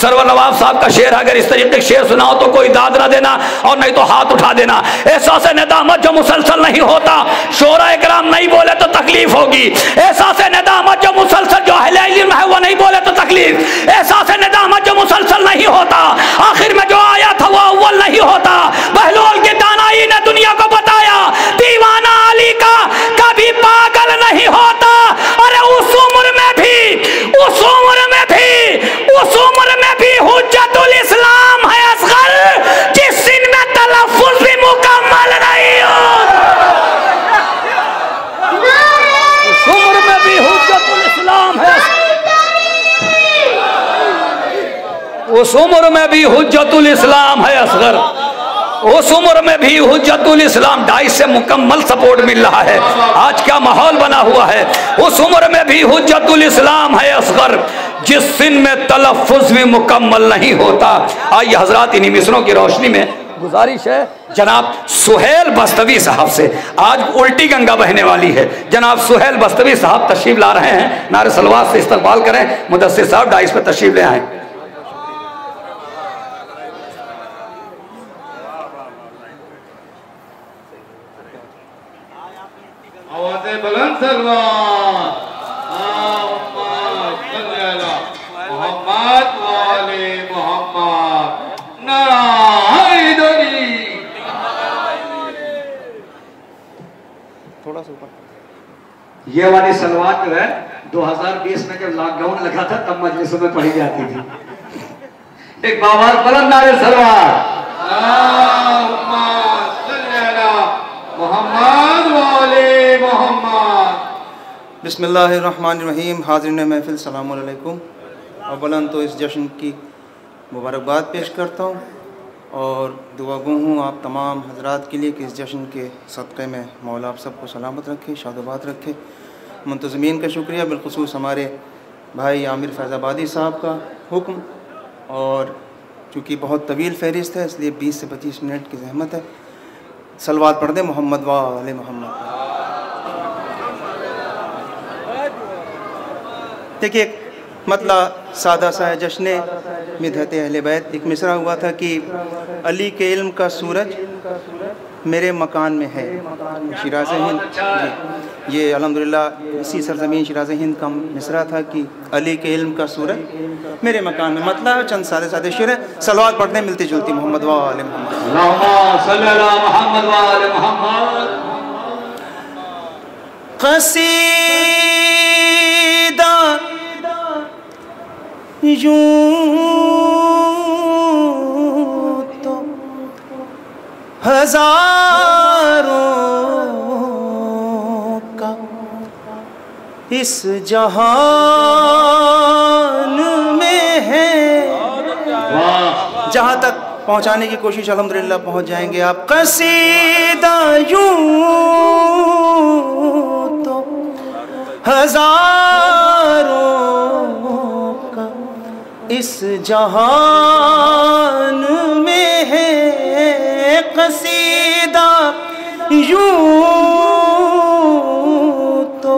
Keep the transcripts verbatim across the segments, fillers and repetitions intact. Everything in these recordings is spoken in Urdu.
سرور نواب صاحب کا شعر ہے، اگر اس طریقے شعر سناؤ تو کوئی داد نہ دینا اور نہیں تو ہاتھ اٹھا دینا. احساس ندامت جو مسلسل نہیں ہوتا، شعراء کرام نہیں بولے تو تکلیف ہوگی. احساس ندامت جو مسلسل جو اہل علم ہے وہ نہیں بولے تو تکلیف. احساس ندامت جو مسلسل نہیں ہوتا، آخر میں جو آیا تھا وہ اول نہیں ہوتا. بہلول کی دانائی نے دنیا کو بتایا، دیوانہ علی کا کبھی پاگل نہیں ہوتا. ارے اس عمر میں بھی اس عمر میں بھی اس عمر میں بھی حجت الاسلام ہے اصغر، جس سن میں تلفظ بھی مکمل نہیں ہوتا. اس عمر میں بھی حجت الاسلام ہے، اس عمر میں بھی حجت الاسلام ہے اصغر. اس عمر میں بھی حجت الاسلام ڈھائی سے مکمل سپورٹ مل رہا ہے. آج کیا ماحول بنا ہوا ہے. اس عمر میں بھی حجت الاسلام ہے اصغر، جس سن میں تلفظ بھی مکمل نہیں ہوتا. آئیے حضرات انہی مصروں کی روشنی میں گزارش ہے جناب سہیل بستوی صاحب سے. آج الٹی گنگا بہنے والی ہے. جناب سہیل بستوی صاحب تشریف لا رہے ہیں، نعرہ صلوات سے استقبال کریں. مدثر صاحب ڈائس پہ تشریف لے آئیں. آواز بلند سلوات محمد والے محمد نعرہ حیدری. تھوڑا سا اوپر. یہ والی سلوات جو ہے دو ہزار بیس میں جب لاک ڈاؤن لگا تھا تب مجلسوں میں پڑھی جاتی تھی. ایک باوار بلند نعرہ سلوات محمد والے محمد. بسم اللہ الرحمن الرحیم. حاضرین محفل السلام علیکم. اولاً تو اس جشن کی مبارکباد پیش کرتا ہوں اور دعا گو ہوں آپ تمام حضرات کے لیے کہ اس جشن کے صدقے میں مولا آپ سب کو سلامت رکھے، شاد و باد رکھے. منتظمین کا شکریہ، بالخصوص ہمارے بھائی عامر فیض آبادی صاحب کا حکم، اور چونکہ بہت طویل فہرست ہے اس لیے بیس سے پچیس منٹ کی زحمت ہے. صلوات پڑھ دیں محمد والے محمد. دیکھیے ایک مطلع سادہ سا ہے جشن مدحت اہل بیت. ایک مصرع ہوا تھا کہ علی کے علم کا سورج میرے مکان میں ہے. شیراز ہند جی یہ الحمدللہ اسی سرزمین شیراز ہند کا مصرع تھا کہ علی کے علم کا سورج میرے مکان میں. مطلب چند سادے سادے شعر ہیں. صلوات پڑھنے ملتی جلتی محمد وآل محمد. اللہم صلی اللہ محمد وآل محمد. قصیدہ یوں تو ہزاروں کا اس جہان میں ہے. جہاں تک پہنچانے کی کوشش الحمدللہ پہنچ جائیں گے آپ. قصیدہ یوں تو ہزاروں کا اس جہان میں ہے. قصیدہ یوں تو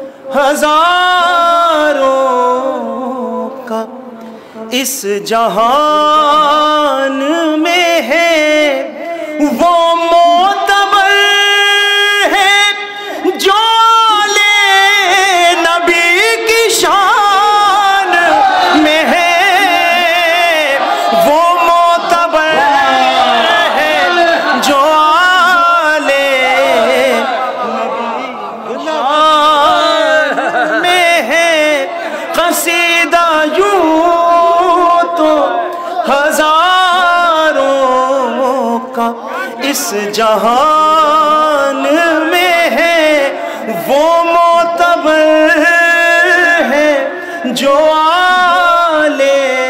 ہزاروں کا اس جہان میں ہے. وہ معتبر ہے جو اس جہان میں ہے. وہ معتبر ہے جو آلِ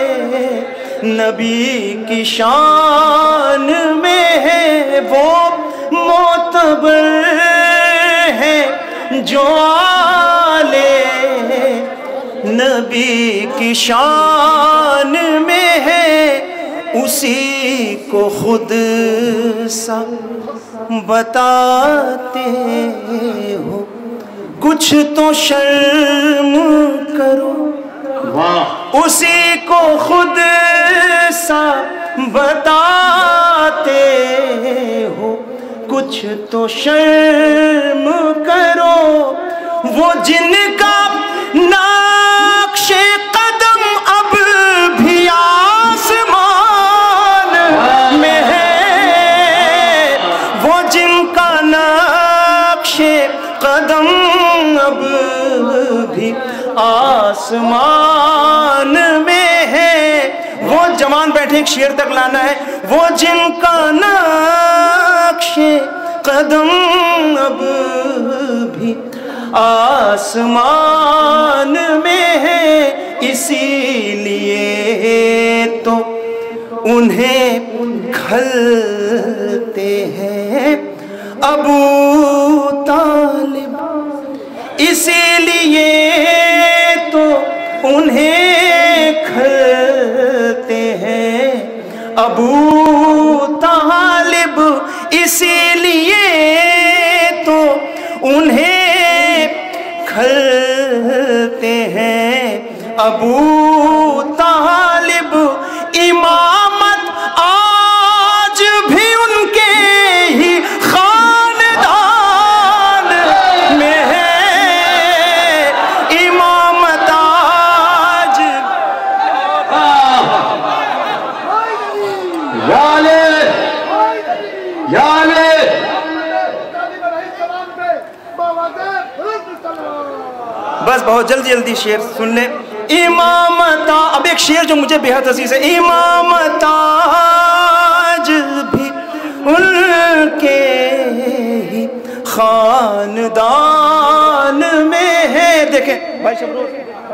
نبی کی شان میں ہے. وہ معتبر ہے جو آلِ نبی کی شان میں ہے. اسی کو خود سا بتاتے ہو کچھ تو شرم کرو. اسی کو خود ऐसा बताते हो, कुछ तो शर्म करो। वो जिनका नाक़्शे कदम अब भी आसमान में है, वो जिनका नाक़्शे कदम अब भी आसमान में है। वो जवान बैठे एक शेर तक लाना है। वो जिनका नाक़्शे कदम अब भी आसमान में है, इसीलिए तो उन्हें खलते हैं अबू तालिब, इसीलिए तो उन्हें खलते हैं अबू तालिब, इसीलिए तो उन्हें खलते हैं अबू तालिब। इमामत आज भी उनके ही खानदान में है, इमामत आज। याले याले बस बहुत जल्दी जल्दी शेर सुन ले। इमामत, अब एक शेर जो मुझे बेहद अजीज है। इमामत आज भी उनके ही खानदान में है। देखें भाई शबरोज,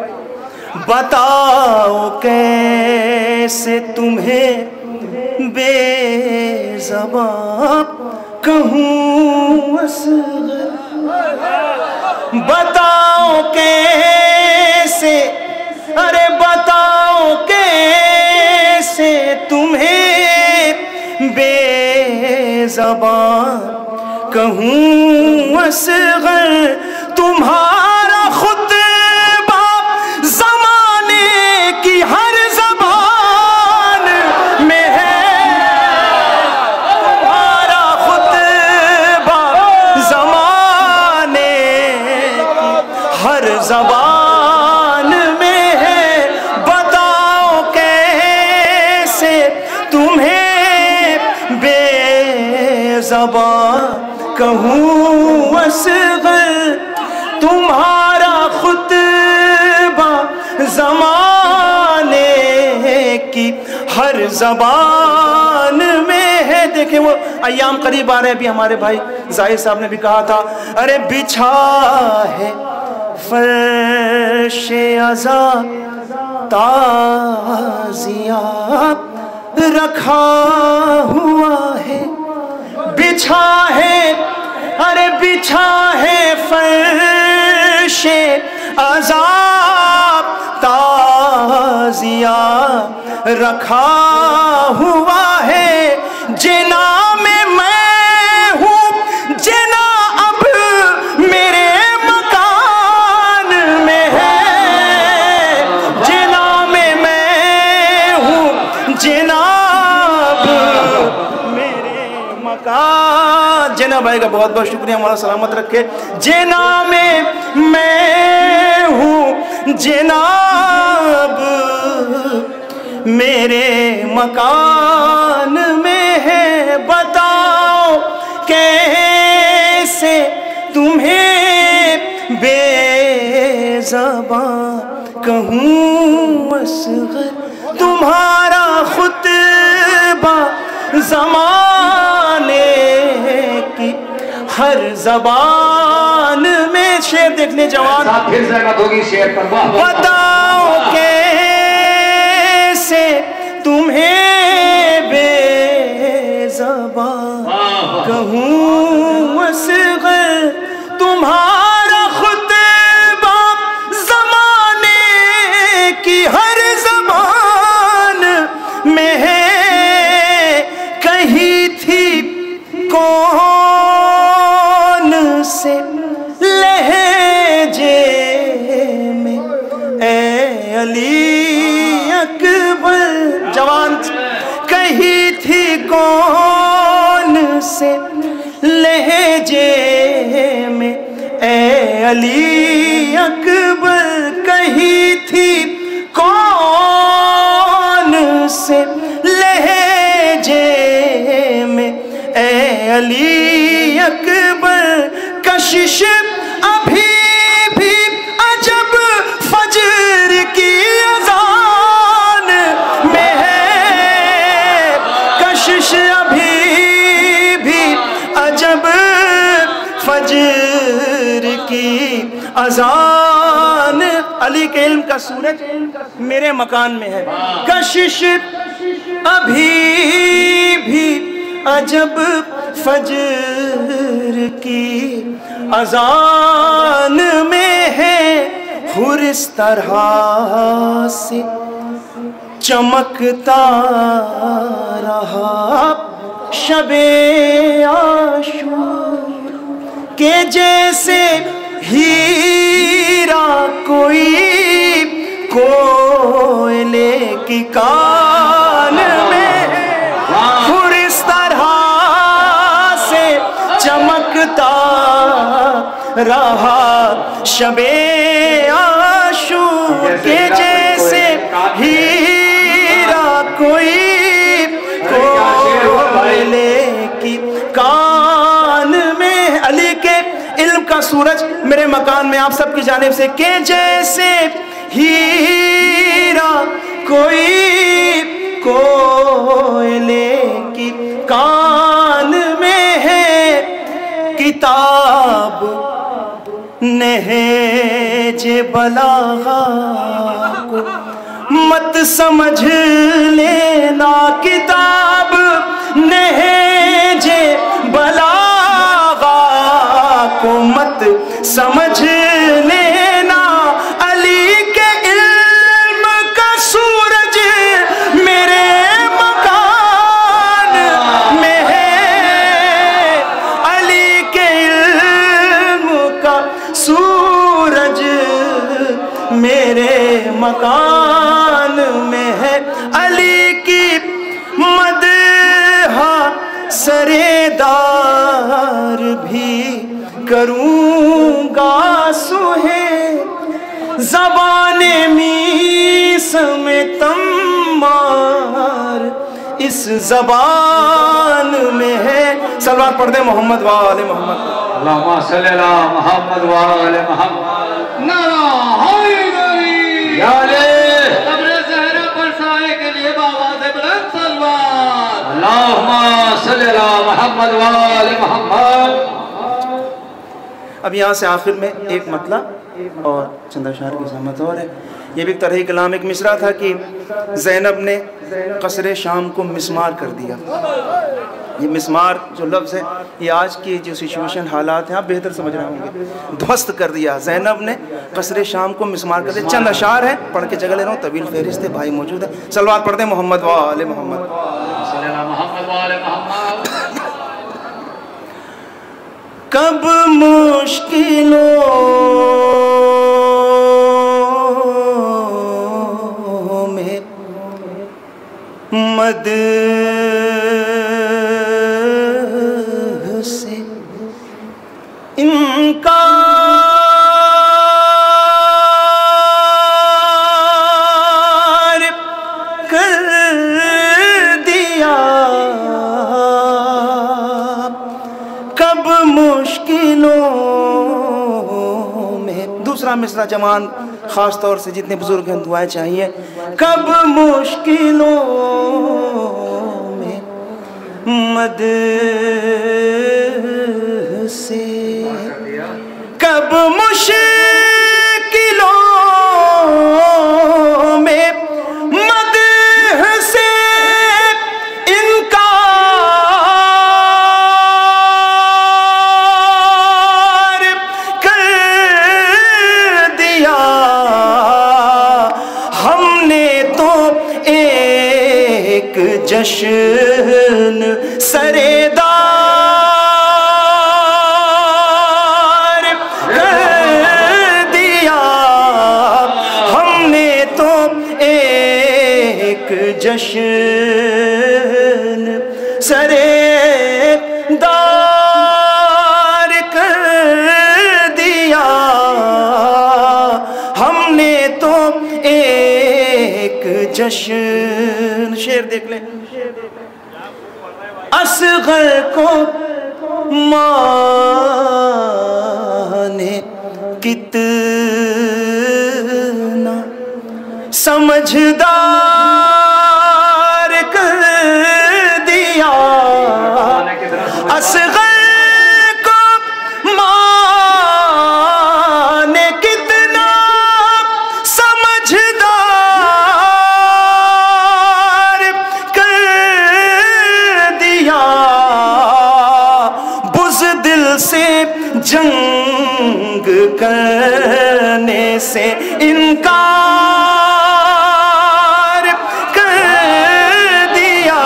बताओ कैसे तुम्हें बेज़बान कहूँ असग़र, बताओ कैसे, अरे बताओ कैसे तुम्हें बेज़बान कहूँ असग़र। तुम्हारा खुतबा ज़माने की हर ज़बान में है, तुम्हारा खुतबा ज़माने की हर ज़बान में है। बताओ कैसे तुम्हें बेज़बान कहूँ असग़र, तुम्हारा खुतबा ज़माने की हर ज़बान में है। देखें वो अय्याम करीब आ रहे हैं। अभी हमारे भाई ज़ाहिर साहब ने भी कहा था, अरे बिछा है फर्शे अज़ा ताज़िया रखा हुआ है, बिछा है, अरे बिछा है फर्शे अज़ाब ताज़िया रखा हुआ है। जिना में मैं हूँ, जिना अब मेरे मकान में है, जिना में मैं हूँ, जिना अब मेरे मकान। जिना भाई का बहुत बहुत शुक्रिया, हमारा सलामत रखे। जिना में मैं हूँ, जिनाब मेरे मकान में है। बताओ कैसे तुम्हें बेज़बान कहूँ असग़र, तुम्हारा खुतबा ज़माने की हर ज़बान में। शेर देखने जवान, फिर ज़हमत होगी शेर पर। बताओ कैसे तुम्हें बेज़बान कहूँ असग़र, तुम्हारा खुतबा ज़माने की हर ज़बान में है। कही थी कौन से लहजे में ए अली अकबर। जवान कही थी कौन से लहजे में, ए अली अकबर कही थी कौन से लहजे में, ए अली अकबर कशिश अभी भी अजब फजर की अजान में है, कशिश अभी भी अजब फजर की अजान। अली के इल्म का सूरज मेरे मकान में है, कशिश अभी भी अजब फजर की अजान में है, हुर इस तरह से चमकता रहा शबे आशूर के जैसे हीरा कोई कोयले की कान में, हुर इस तरह से चमकता रहा शबे आशूर के जैसे हीरा कोई कोयले की कान में। अली के इल्म का सूरज मेरे मकान में आप सबकी जानिब से, के जैसे हीरा कोई कोयले की कान में है, किताब नहेजे बलागा को मत समझ लेना, किताब नहेजे बलागा को मत समझ लेना, अली के इल्म का सूरज मेरे मकान में है, अली के इल्म का सूरज मेरे मकान में है, अली की मदहा सरेदार भी करूंगा सुहे, ज़बाने मीस में तम्मार इस ज़बान में है। सलवात पढ़ दे मोहम्मद वाले मोहम्मद। अल्लाहुम्मा सल्ली अला मोहम्मद वाले मोहम्मद। नारा हैदरी या अली कब्र ज़हरा पर साए के लिए बाबा से बुलंद सलवात। अल्लाहुम्मा सल्ली अला मोहम्मद वाले मोहम्मद। अब यहाँ से आखिर में एक मतलब और चंद अशआर की सहमत और है। ये भी एक तरह कलाम, एक मिसरा था कि ज़ैनब ने कसरे शाम को मिसमार कर दिया। ये मिसमार जो लफ्ज़ है ये आज की जो सिचुएशन हालात हैं आप बेहतर समझ रहे होंगे, ध्वस्त कर दिया। ज़ैनब ने कसरे शाम को मिसमार कर दिया। चंद अशआर है, पढ़ के जगह ले रहा हूँ, तवील फहरिस्त है, भाई मौजूद है। सलवात पढ़ते हैं मोहम्मद वाले मोहम्मद। कब मुश्किलों में मद से इनकार कर दिया, कब मुश्किलों में। दूसरा मिसरा जवान ख़ास तौर से जितने बुजुर्ग हैं दुआएं चाहिए। कब मुश्किलों में मद से, कब मुश्किलों में मद से इनकार कर दिया, हमने तो एक जश्न सरेदार कर दिया, हमने तो एक جشن سرے دار کر دیا ہم نے تو ایک جشن. شعر دیکھ لیں. اصغر کو ماں نے کتنا سمجھدار کر دیا. اصغر کو ماں نے کتنا سمجھدار کر دیا. بزدل سے جنگ کرنے سے انکار کر دیا.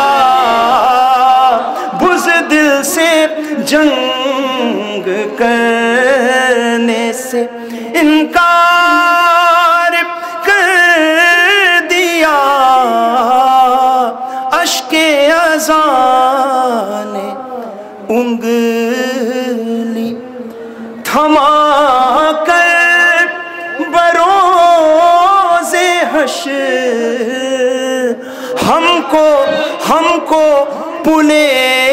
بزدل سے جنگ کرنے سے انکار کر دیا. اشک اذان انگلی تھما کر بروز حشر ہم کو ہم کو پلے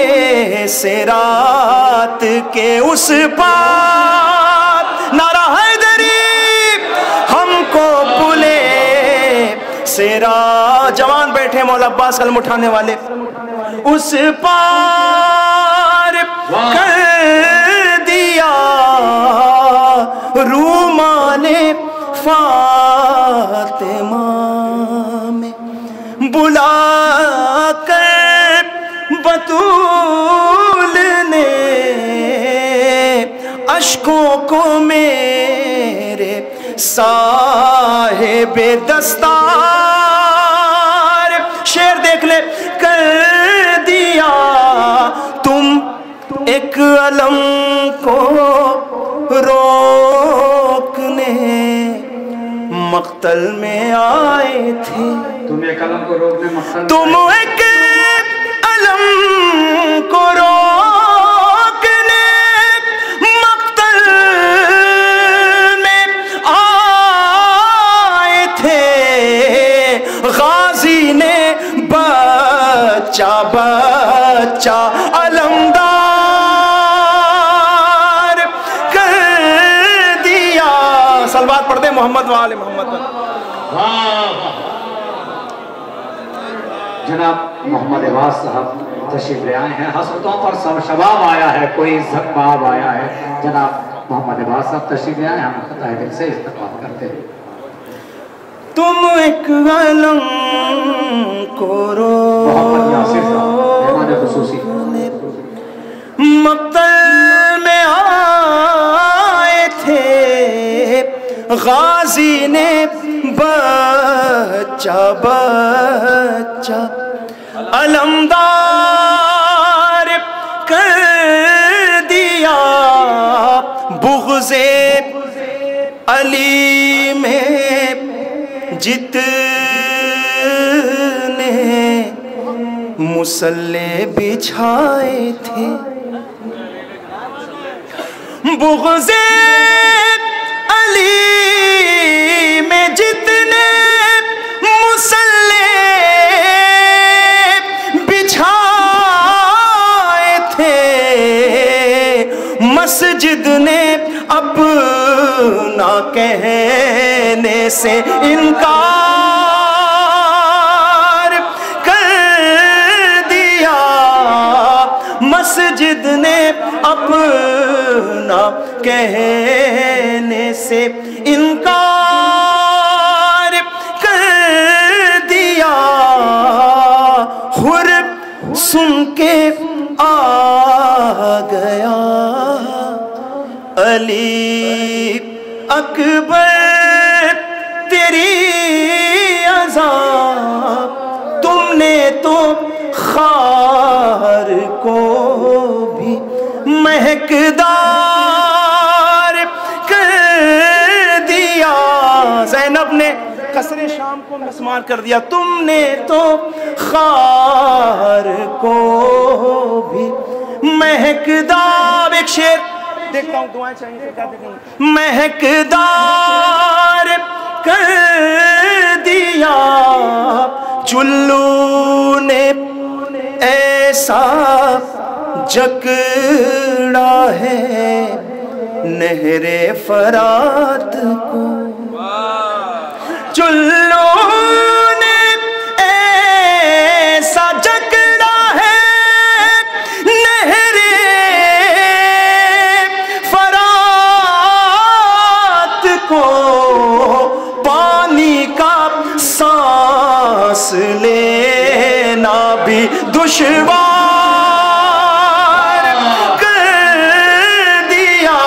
صراط کے اس پار نعرہ حیدری ہم کو پلے صراط. جوان بیٹھے مولا عباس علم اٹھانے والے. اس پار کر دیا. رومال فاطمہ میں بلا کر بطول نے اشکوں کو میرے صاحب دستار شعر دیکھ لے کر دیا. تم ایک علم کو روکنے مقتل میں آئے تھے. تم ایک علم کو روکنے مقتل تم ایک علم کو روکنے مقتل میں آئے تھے. غازی نے بچہ بچہ علمدار کر دیا. صلوات پڑھ دیں محمد وآل محمد. جناب محمد عباس صاحب تشریف لے آئے ہیں. حسرتوں پر شباب آیا ہے, کوئی زکباب آیا ہے. جناب محمد عباس صاحب تشریف لے آئے ہیں, ہم خطۂ دل سے استقبال کرتے ہیں. تم ایک علم کو محمد یاسر صاحب مہمان خصوصی مقتل میں آئے تھے. غازی نے بچہ بچہ علمدار کر دیا. بغض علی میں جتنے مسلح بچھائے تھے. بغض علی میں جتنے مسلح بچھائے تھے. مسجد نے اپنا کہنے سے انکار کر دیا. مسجد نے اپنا کہنے سے انکار کر دیا. خور سن کے آ گیا علی اکبر تیری عذاب. تم نے تو خار کو بھی مہکدار کر دیا. زینب نے قصر شام کو مسمار کر دیا، تم نے تو خار کو بھی مہکدار، ایک شعر دیکھتا ہوں، دعائیں چاہیے کیا دیکھیں، مہکدار کر دیا چلو نے ایسا جکڑا ہے نہر فرات کو، چلو نے ایسا جکڑا ہے نہر فرات کو، پانی کا سانس لینا بھی دشوار کر دیا،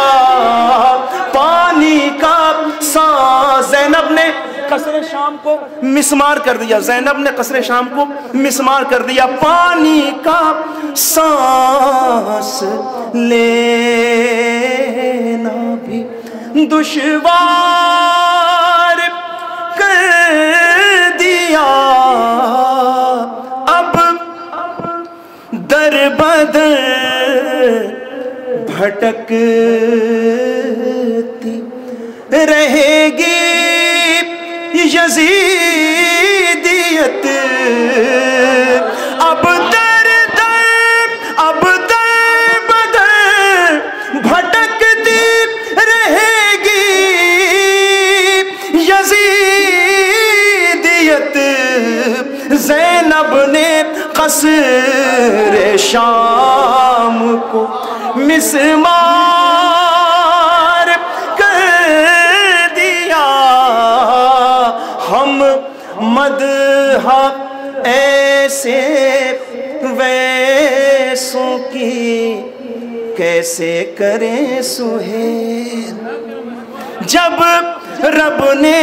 پانی کا سانس، زینب نے قصر شام کو مسمار کر دیا، زینب نے قصر شام کو مسمار کر دیا، پانی کا سانس لینا بھی دشوار کر دیا، اب در بدر بھٹکتی رہے گی یزیدیت، اب در در اب در بدر بھٹکتی رہے گی یزیدیت، زینب نے قصر شام کو مسمار کر دیا، ہم مدح ایسے ویسوں کی کیسے کریں سہیل، جب رب نے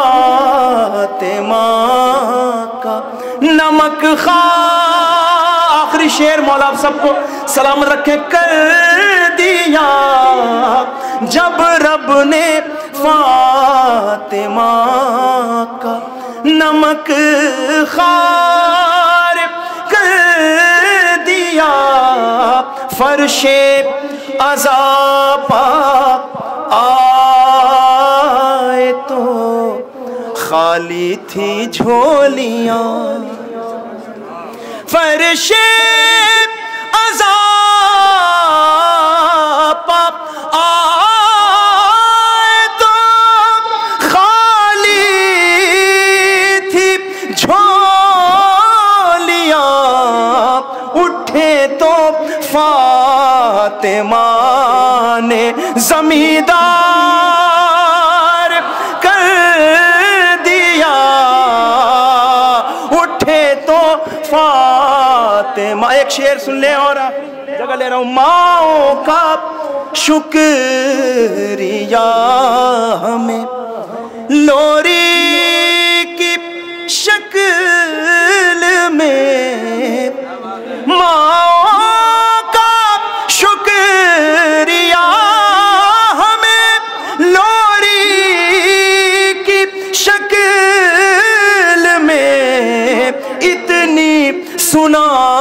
فاطمہ کا نمک خواہ، آخری شعر مولا آپ سب کو سلامت رکھے، کر دیا، جب رب نے فاطمہ کا نمک خوار کر دیا، فرش عذاب آئے تو خالی تھی جھولیاں، فرش عذاب آئے تو خالی تھی جھولیاں، اٹھے تو فاطمہ نے زمیندار کر دیا، اٹھے تو فاطمہ، ایک شعر سن لیں اور جگہ لے رہا ہوں، ماؤں کا شکریہ ہمیں لوری کی شکل میں، ماؤں کا شکریہ ہمیں لوری کی شکل میں، اتنی سنا